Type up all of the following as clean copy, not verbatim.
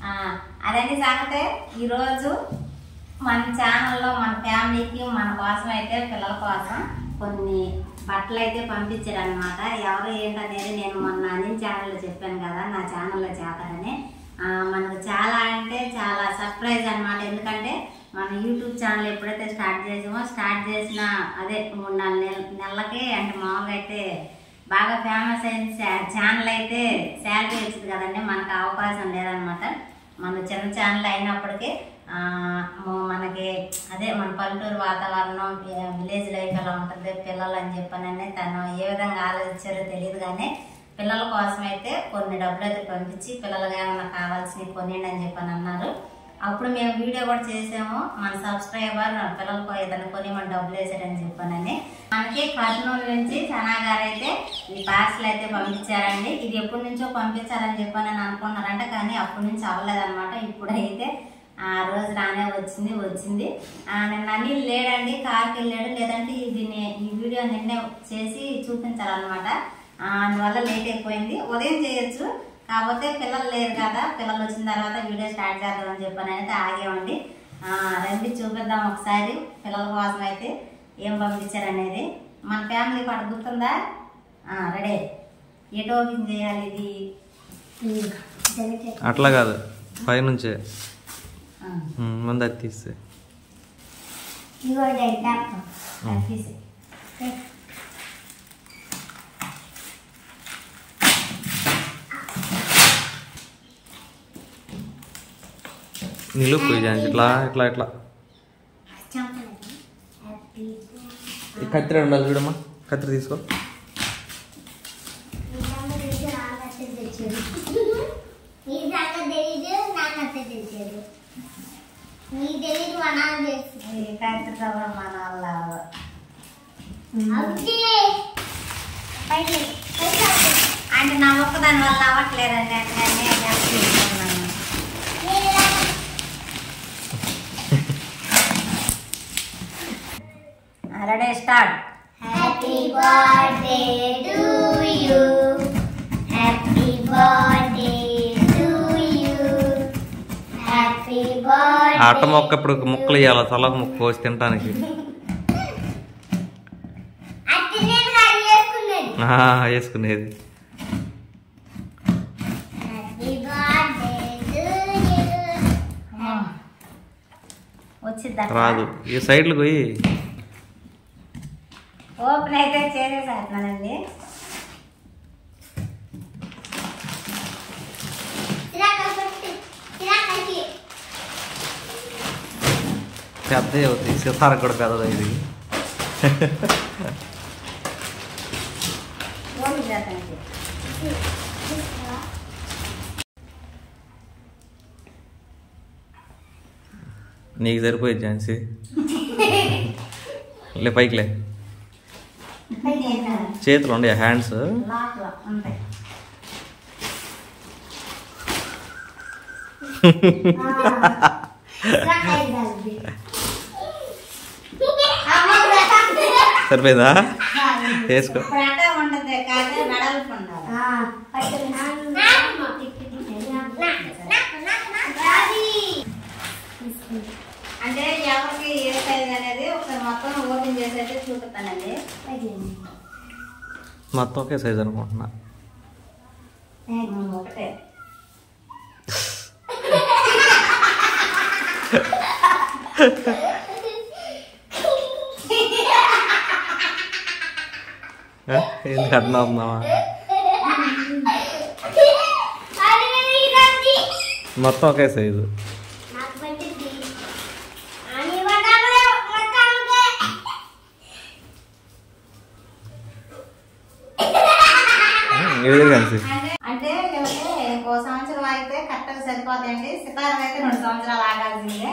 అదండి సంగతే. ఈరోజు మన ఛానల్లో మన ఫ్యామిలీకి మన కోసం అయితే పిల్లల కోసం కొన్ని బట్టలు అయితే పంపించారు అనమాట. ఎవరు ఏంటనేది నేను మొన్న అనిల్ ఛానల్లో చెప్పాను కదా, నా ఛానల్లో చేస్తానని. మనకు చాలా అంటే చాలా సర్ప్రైజ్ అనమాట. ఎందుకంటే మన యూట్యూబ్ ఛానల్ ఎప్పుడైతే స్టార్ట్ చేసిన అదే 3-4 నెలలకి అంటే మామూలుగా అయితే బాగా ఫేమస్ అయిన ఛానల్ అయితే శాలరీ వచ్చింది కదండి. మనకు అవకాశం లేదనమాట. మన చిన్న ఛానల్ అయినప్పటికీ మనకి అదే మన పల్లెటూరు వాతావరణం, విలేజ్ లైఫ్ ఎలా ఉంటుంది పిల్లలు అని చెప్పానని తను ఏ విధంగా ఆలోచించారో తెలియదు. కానీ పిల్లల కోసం అయితే కొన్ని డబ్బులు అయితే పంపించి పిల్లలుగా ఏమైనా కావాల్సినవి కొనియండి అని చెప్పని అన్నారు. అప్పుడు మేము వీడియో కూడా చేసాము. మన సబ్స్క్రైబర్ పిల్లలకు ఏదైనా కొని మన డబ్బులు వేసాడని చెప్పానని. మనకి కర్నూలు నుంచి సనా గారు అయితే ఈ పార్సల్ అయితే పంపించారండి. ఇది ఎప్పటి నుంచో పంపించాలని చెప్పానని అనుకున్నారంట, కానీ అప్పటి నుంచి అవ్వలేదన్నమాట. ఇప్పుడైతే ఆ రోజు రానే వచ్చింది. నిన్న అనిల్ లేడండి, కార్కి వెళ్ళాడు. లేదంటే ఈ వీడియో నిన్నే చేసి చూపించాలన్నమాట. అందువల్ల లేట్ అయిపోయింది. ఉదయం చేయొచ్చు, కాకపోతే పిల్లలు లేరు కదా, పిల్లలు వచ్చిన తర్వాత వీడియో స్టార్ట్ చేద్దామని చెప్పని అయితే ఆగేమండి. రండి చూపిద్దాం ఒకసారి పిల్లల కోసం అయితే ఏం పంపించారనేది. మన ఫ్యామిలీ పాట గుర్తుందా? రెడీ. ఎటు ఓపెన్ చేయాలి ఇది? అట్లా కాదు, పైనుంచే ముందు అది తీస్తే నిలుపు ఇట్లా ఇట్లా ఇట్లా కత్తిరి ఉండాలి చూడమ్మా. కత్తిరి తీసుకో. అంటే నా ఒక్కదాని వల్ల అవ్వట్లేదండి. Ready start. Happy birthday to you, happy birthday to you, happy birthday. ఆట మొక్క ఇప్పుడు ముక్కలు ఇవ్వాలి, తలకు ముక్క కోసి తినటానికి. వేసుకునేది రాదు. ఈ సైడ్లు పోయి ఓపెన్ అయితే చేసేసానండి. పెద్ద అవుతుంది, సితారకు కూడా పెద్దది ఇది. నీకు సరిపోయింది ఝాన్సీ. లే పైకిలే, చేతులు ఉండే హ్యాండ్స్. సరిపోయిందా? వేసుకో. అంటే ఎవరికి ఏ సైజ్ అనేది ఒకసారి మొత్తం ఓపెన్ చేసి అయితే చూపిస్తానండి. మొత్తం ఒకే సైజ్ అనుకుంటున్నా. ఒకటే ఎందుకు అట్లా ఉన్నావా? మొత్తం ఒకే సైజు. అంటే ఓ సంవత్సరం అయితే కరెక్ట్గా సరిపోతాయండి. సితారం అయితే 2 సంవత్సరాలు ఆగాల్సిందే.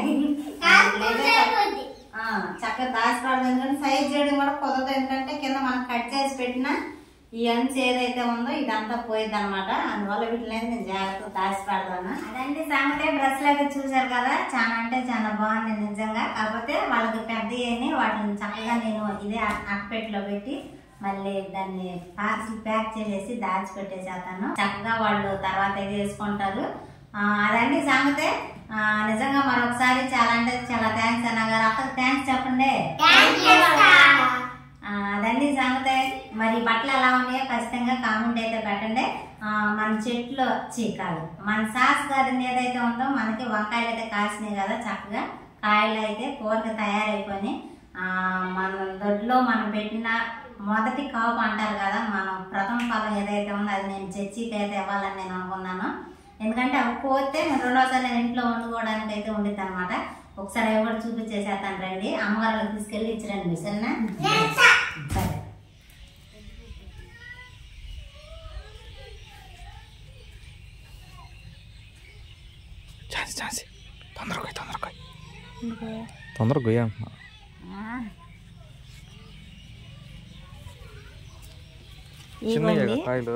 చక్కగా దాచిపడదు, ఎందుకంటే సైజ్ చేయడం కూడా కుదరదు. ఎందుకంటే కింద మనం కట్ చేసి పెట్టిన ఈ అంచు ఏదైతే ఉందో ఇదంతా పోయిద్ది అనమాట. అందువల్ల వీటిని అయితే నేను జాగ్రత్తగా దాచి పెడతాను. అదండి సంగతే. డ్రెస్సులు అయితే చూసారు కదా, చాలా అంటే చాలా బాగుంది నిజంగా. కాకపోతే వాళ్ళకి పెద్ద అయ్యి వాటిని చక్కగా నేను ఇదే అట్టపెట్టిలో పెట్టి మళ్ళీ దాన్ని పార్సిల్ ప్యాక్ చేసేసి దాచి పెట్టేసేస్తాను. చక్కగా వాళ్ళు తర్వాత ఇది వేసుకుంటారు. అదండి సంగతే. నిజంగా మరొకసారి చాలా అంటే చాలా థ్యాంక్స్ అన్నగారు. అక్కడికి థ్యాంక్స్ చెప్పండి. అదండి సంగతే. మరి బట్టలు ఎలా ఉన్నాయో ఖచ్చితంగా కామెంట్ అయితే పెట్టండి. మన చెట్లు చీకాలు మన సాస్ గార్డెన్ ఏదైతే ఉందో మనకి వంకాయలు అయితే కాసినాయి కదా, చక్కగా కాయలు అయితే కూరకి తయారైపోయి మన దొడ్లో మనం పెట్టిన మొదటి కాపు అంటారు కదా, మనం ప్రథమ ఫలం ఏదైతే ఉందో అది నేను చర్చికి అయితే ఇవ్వాలని నేను అనుకున్నాను. ఎందుకంటే అవి పోతే రెండోసారి నేను ఇంట్లో వండుకోవడానికి అయితే ఉండిద్ది అనమాట. ఒకసారి అవి కూడా చూపించేసేస్తాను రండి. అమ్మగారికి తీసుకెళ్ళి ఇచ్చిరండి సరేనా? సరే. తొందరగా గొయ్య కాయలు.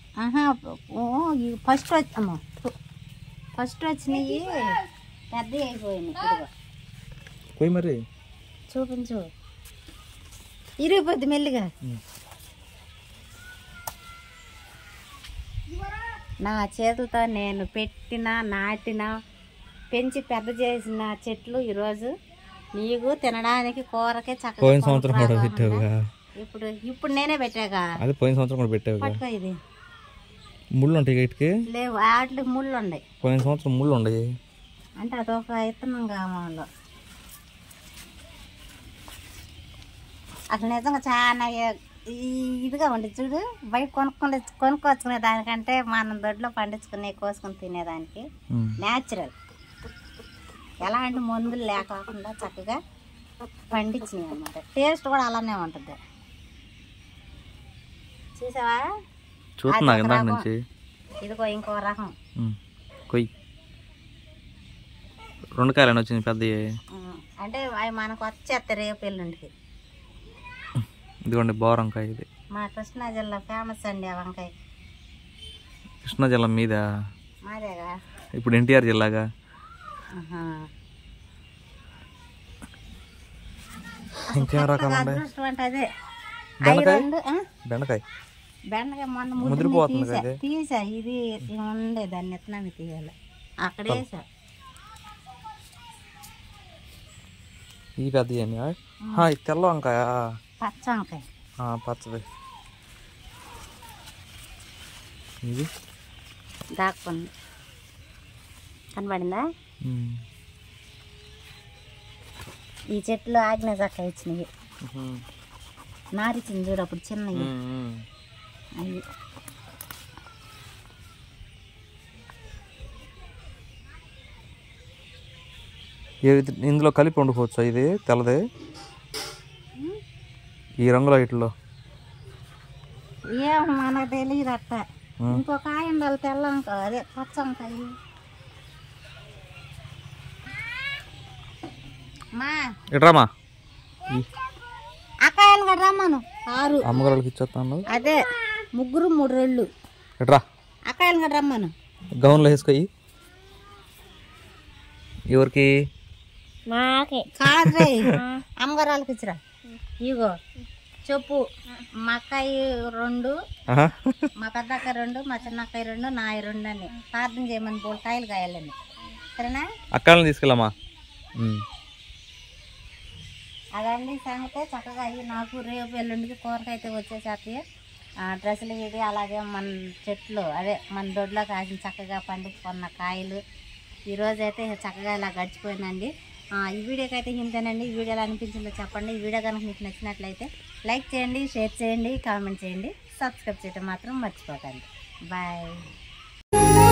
ఫస్ట్ వచ్చినాయి పెద్ద అయిపోయినాయి. పోయి మరి చూపించు, ఇరిగిపోద్ది మెల్లిగా. నా చేతులతో నేను పెట్టిన నాటిన పెంచి పెద్ద చేసిన చెట్లు ఈరోజు నీకు తినడానికి కూరకే చక్కగా. పోయిన సంవత్సరం కూడా పెట్టావుగా. ఇప్పుడు నేనే పెట్టాగా. అది పోయిన సంవత్సరం కూడా పెట్టావు. పట్టుకో, ఇది ముళ్ళు ఉంటాయి వీటికి. లేవు, వాటికి ముళ్ళు ఉన్నాయి. పోయిన సంవత్సరం ముళ్ళు ఉన్నాయి అంటే అదొక ఇత్తనం గ్రామంలో. అసలు నిజంగా చాలా ఇదిగా ఉండి చూడు. బయట కొనుక్కొచ్చుకునే దానికంటే మనం దొడ్లో పండించుకునే కోసుకుని తినేదానికి న్యాచురల్, ఎలాంటి మందులు లేకుండా చక్కగా పండించినాయి అన్నమాట. టేస్ట్ కూడా అలానే ఉంటుంది. చూసావా? చూస్తున్నా ఇందాక నుంచి. ఇదిగో ఇంకో రకం కొయ్యి. 2 కాయలు వచ్చింది పెద్దవి. అంటే అవి మనకు వచ్చేస్తాయి రేపు ఎల్లుండికి. ఇదిగోండి బోర్ వంకాయ. ఇది మా కృష్ణా జిల్లా ఫేమస్ అండి ఆ వంకాయ. కృష్ణా జిల్లా మీద మాదేగా. ఇప్పుడు ఎన్టీఆర్ జిల్లాగా. ఇంకేం రకాలు అదే బెండకాయ. బెండకాయ మొన్న ముదిరిపోతుంది. తీసా, ఇది ఉండే దాన్ని ఎత్తనాన్ని తీయాలి. అక్కడ వేసా. ఈ పెద్ద ఇది తెల్ల వంకాయ. పచ్చ వంకాయ. పచ్చది. ఇది దాక్కుంది. కనబడిందా? ఈ చెట్లు ఆగ్నే చక్క ఇచ్చినవి. నారిచింది చూడు అప్పుడు చిన్నవి. అవి ఇందులో కలిపి వండుకోవచ్చు. ఇది తెల్లదే ఈ రంగులో ఇట్లో ఏమో మనకు తెలియదు అట్ట. ఇంకో కాయ ఉండాలి తెల్ల వంకాయ, అదే పచ్చ వంకాయ. ఇట్రామా అక్కాయలు కూడా రమ్మను. 6 అమ్మగారికి ఇచ్చేస్తాను. అదే 3 3 రెళ్ళు. ఇట్రా అక్కాయలు కూడా రమ్మను. గౌన్లో వేసుకోయి. ఎవరికి? కాదు, అమ్మగారాలకి ఇచ్చిరా. ఇగో చెప్పు. మా అక్కాయి 2, మా పెద్ద అక్కాయి 2, మా చిన్న అక్కాయి 2, నా 2 అని ప్రార్థన చేయమని పోలు కాయలు కాయాలని. సరేనా? అక్కాయలను తీసుకెళ్ళమ్మా. అదండి సంగతే. చక్కగా అయ్యి నాకు రేపు ఎల్లుండికి కూరకైతే వచ్చేసేస్తాయి. డ్రెస్సులు ఇది అలాగే మన చెట్లు అదే మన దొడ్లో కాసిన చక్కగా పండించుకున్న కాయలు ఈరోజైతే చక్కగా ఇలా గడిచిపోయిందండి. ఈ వీడియోకి అయితే ఇంతేనండి. ఈ వీడియోలో అనిపించిందో చెప్పండి. ఈ వీడియో కనుక మీకు నచ్చినట్లయితే లైక్ చేయండి, షేర్ చేయండి, కామెంట్ చేయండి, సబ్స్క్రైబ్ చేయడం మాత్రం మర్చిపోకండి. బాయ్.